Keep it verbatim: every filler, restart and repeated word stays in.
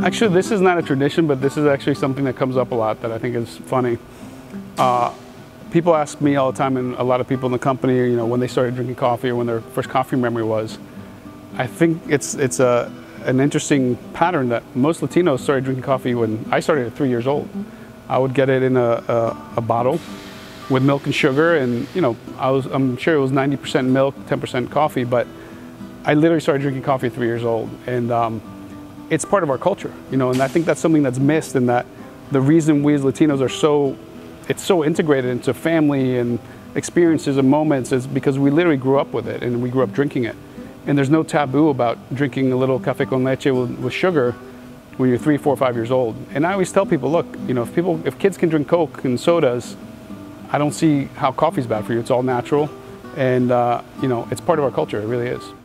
Actually, this is not a tradition, but this is actually something that comes up a lot that I think is funny. Uh, people ask me all the time, and a lot of people in the company, you know, when they started drinking coffee or when their first coffee memory was. I think it's it's a an interesting pattern that most Latinos started drinking coffee when I started at three years old. I would get it in a, a, a bottle with milk and sugar, and you know, I was I'm sure it was ninety percent milk, ten percent coffee, but I literally started drinking coffee at three years old, and um, it's part of our culture, you know, and I think that's something that's missed, and that the reason we as Latinos are so, it's so integrated into family and experiences and moments is because we literally grew up with it, and we grew up drinking it. And there's no taboo about drinking a little café con leche with, with sugar when you're three, four, five years old. And I always tell people, look, you know, if people, if kids can drink Coke and sodas, I don't see how coffee's bad for you. It's all natural, and uh, you know, it's part of our culture. It really is.